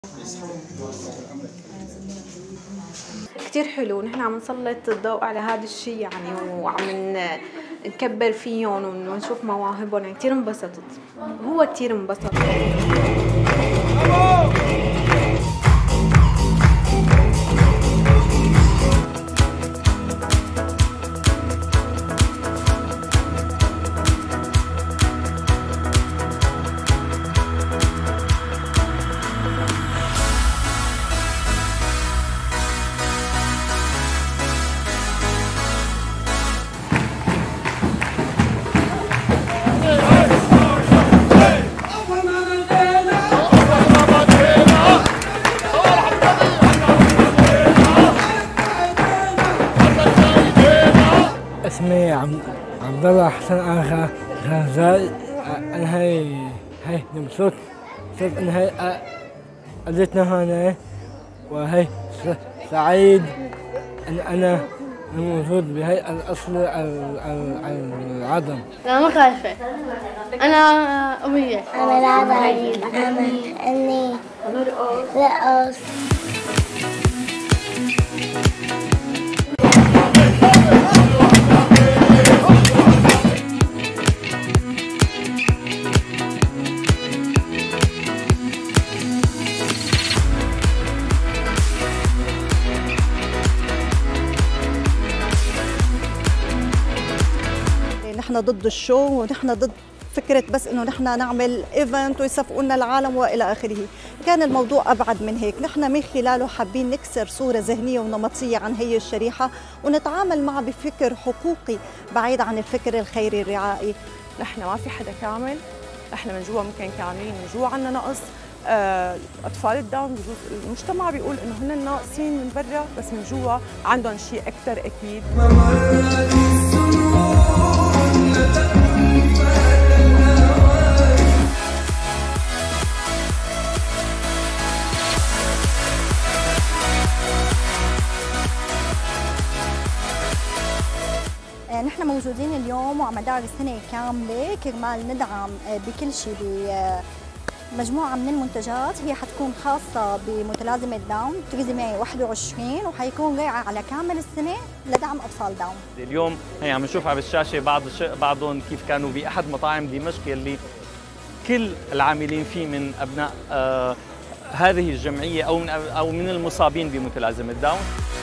كتير حلو، نحن عم نسلط الضوء على هذا الشيء يعني، وعم نكبر فيهم ونشوف مواهبهم، يعني كتير انبسطت، هو كتير انبسط. اسمي عبد الله حسن آخا غزال. أنا هي مبسوط إن هي أجتنا هنا، وهي سعيد أن أنا موجود بهي الأصل العظم. أنا ما خايفة، أنا أمية، أنا لعبة، أني رقص. نحن ضد الشو، ونحن ضد فكرة بس انه نحن نعمل ايفنت ويصفقوا لنا العالم والى اخره، كان الموضوع ابعد من هيك، نحن من خلاله حابين نكسر صورة ذهنية ونمطية عن هي الشريحة ونتعامل معها بفكر حقوقي بعيد عن الفكر الخيري الرعائي. نحن ما في حدا كامل، نحن من جوا ممكن كاملين، من جوا عندنا نقص. اطفال الداون بجوز المجتمع بيقول انه هن ناقصين من برا، بس من جوا عندهم شيء اكثر اكيد. نحن موجودين اليوم وعلى مدار السنة كاملة كرمال ندعم بكل شيء بمجموعة من المنتجات. هي حتكون خاصة بمتلازمة داون تريزيمي 21، وحيكون رائعة على كامل السنة لدعم أطفال داون. اليوم هي عم نشوف على الشاشة بعضهم كيف كانوا بأحد مطاعم دمشق اللي كل العاملين فيه من أبناء هذه الجمعية أو من المصابين بمتلازمة داون.